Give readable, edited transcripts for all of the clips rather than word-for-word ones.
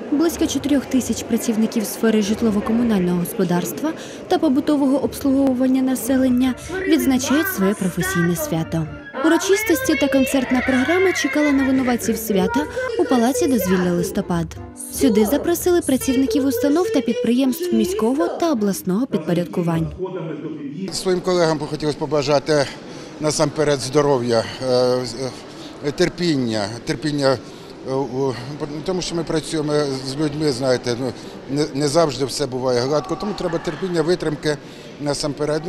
Близько 4 тисяч працівників сфери житлово-комунального господарства та побутового обслуговування населення відзначають своє професійне свято. Урочистості та концертна програма чекала на винуватців свята у Палаці дозвілля «Листопад». Сюди запросили працівників установ та підприємств міського та обласного підпорядкувань. Своїм колегам хотілося побажати насамперед здоров'я, терпіння, тому що ми працюємо з людьми, знаєте, не завжди все буває гладко, тому треба терпіння, витримки насамперед.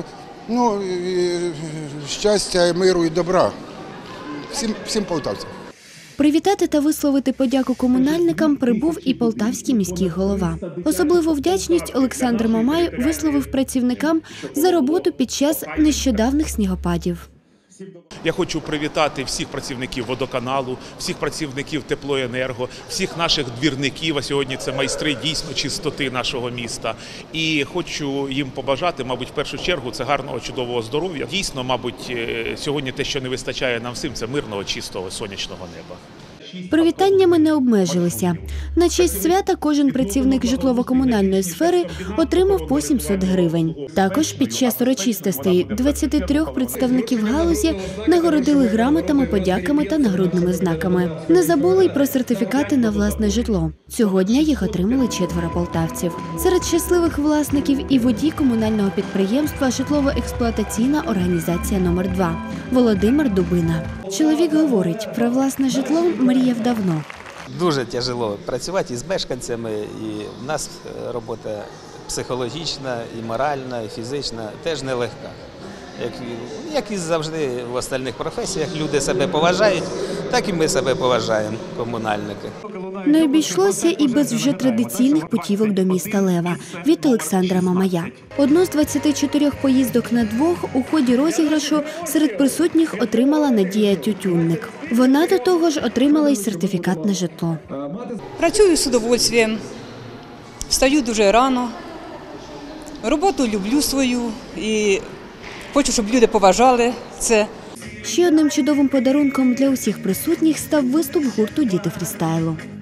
Щастя, миру і добра всім полтавцям. Привітати та висловити подяку комунальникам прибув і полтавський міський голова. Особливу вдячність Олександр Мамай висловив працівникам за роботу під час нещодавних снігопадів. Я хочу привітати всіх працівників водоканалу, всіх працівників теплоенерго, всіх наших двірників, а сьогодні це майстри дійсно чистоти нашого міста. І хочу їм побажати, мабуть, в першу чергу, це гарного, чудового здоров'я. Дійсно, мабуть, сьогодні те, що не вистачає нам всім, це мирного, чистого, сонячного неба. Привітаннями не обмежилися. На честь свята кожен працівник житлово-комунальної сфери отримав по 700 гривень. Також під час урочистостей 23 представників галузі нагородили грамотами, подяками та нагрудними знаками. Не забули й про сертифікати на власне житло. Цього дня їх отримали 4 полтавців. Серед щасливих власників і водій комунального підприємства «Житлово-експлуатаційна організація номер 2» Володимир Дубина. Чоловік говорить, про власне житло мріяв давно. Дуже тяжело працювати із мешканцями, і в нас робота психологічна, і моральна, і фізична теж нелегка. Як і завжди в остальних професіях, люди себе поважають, так і ми себе поважаємо, комунальники. Не обійшлося і без вже традиційних путівок до міста Лева від Олександра Мамая. Одну з 24 поїздок на двох у ході розіграшу серед присутніх отримала Надія Тютюнник. Вона до того ж отримала й сертифікат на житло. Працюю з удовольствием, встаю дуже рано, роботу люблю свою і хочу, щоб люди поважали це. Ще одним чудовим подарунком для усіх присутніх став виступ гурту «Діти фрістайлу».